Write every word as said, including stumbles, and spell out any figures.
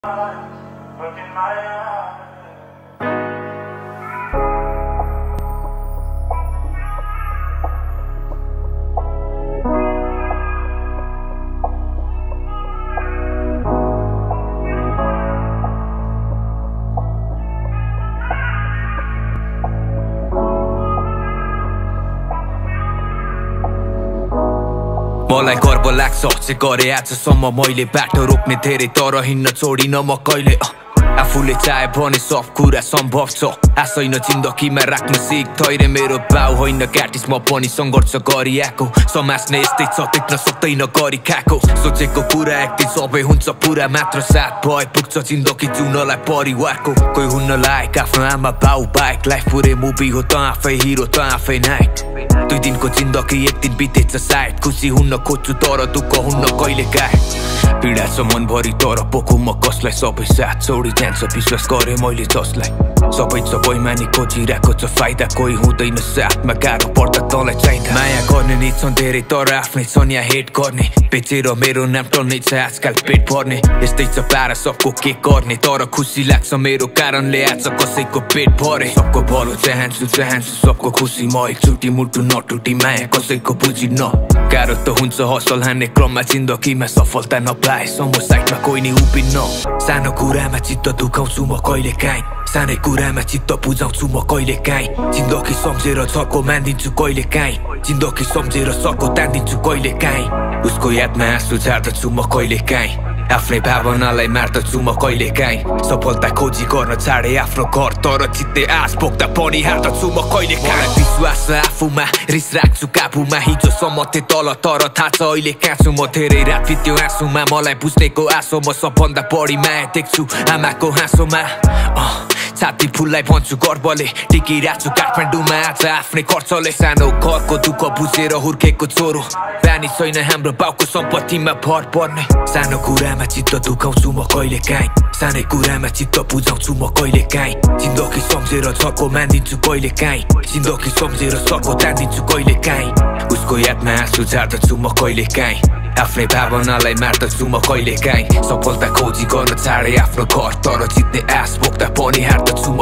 Look in my eyes. मलाई गर्व लाग्छ जे गरे आजसम्म मैले बाटो रोक्ने धेरै तर हिँड्न छोडिन म कहिले आफूले चाहे भने सब कुरा सम्भव छ आशैन जिन्दगीमा राख्न सिक थैरे मेरो बाउ होइन क्याटिस म पनि सङ्घर्ष गरिआएको समाज नै यस्तै छ टिक्न सक्दैन गरी खाएको सोचेको कुरा एक दिन सबै हुन्छ पुरा मात्र साथ भए पुग्छ जिन्दगी जिउनलाई परिवारको कोही हुन्न लायक आफ्नो आमा बाउ बाइक लाइफ पुरै मुभी हो त आफै हिरो त आफै नाइट दुई दिनको जिन्दगी एक दिन बितेछ सायद खुसी हुन्न खोज्छु तर दुःख हुन्न कहिले काहे पीडा छ मनभरि तर पोखु म कसलाई सबै साथ छोडी जान्छ विश्वास गरे मैले जसलाई सबै छ बैमानी खोजिरहेको छ फाइदा कोही हुँदैन साथमा गाह्रो पर्दा तँलाई चाहिँदा माया गर्ने नि छन् धेरै तर आफ्नै छन् या हेट गर्ने बेचेर मेरो नाम टल्ने छ आजकल पेट भर्ने यस्तै छ पारा सबको के गर्ने तर खुसी लाग्छ मेरो कारणले आज कसैको पेट भरे सबको भलो चाहन्छु चाहन्छु सबको खुसी म एकचोटि मुटु नटुटी माया कसैको बुझिन गाह्रो त हुन्छ हसल हान्ने क्रममा जिन्दगीमा सफलता नपाएसम्म साइडमा कोही नि उभिन्न सानो कुरामा चित्त दुखाउँछु म कहिले काहीँ सानै कुरामा चित्त बुझाउँछु म कहिले काहीँ जिन्दगी सम्झेर छको मानिदिन्छु कहिले काहीँ जिन्दगी सम्झेर सको तान्दिन्छु कहिले काहीँ उसको यादमा आँसु झार्दछु म कहिले काहीँ आफ्नै भावनालाई मार्दछु म कहिले काहीँ सफलता खोजी गर्न छाडे आफ्नो घर तर जित्ने आश बोक्दा पनि हार्दछु म कहिले काहीँ विश्वास आफूमा रिस राख्छु काबुमा हिजोसम्म थिए तल तर थाहा छ अहिले कहाँ छु म धेरै रात बित्यो आँसुमा मलाई बुझ्नेको आशो म सबभन्दा बढी माया देख्छु आमाको हाँसोमा छाती फुललाई भन्छु गर्वले टिकिरहेको छु काठमाडौँमा आज आफ्नै खर्चले सानो घरको दुःख बुझेर हुर्केको छोरो बानी छैन हाम्रो बाउको सम्पत्तिमा भर पर्ने सानो कुरामा चित्त दुखाउँछु म कहिले काहीँ सानै कुरामा चित्त बुझाउँछु म कहिले काहीँ जिन्दगी सम्झेर छको मानिदिन्छु कहिले काहीँ जिन्दगी सम्झेर सको तान्दिन्छु कहिले काहीँ उसको यादमा आँसु झार्दछु म कहिले काहीँ आफ्नै भावनालाई मार्दछु म कहिले काहीँ सफलता खोजी गर्न छाडे आफ्नो घर तर जित्ने आश बोक्दा पनि हार्दछु म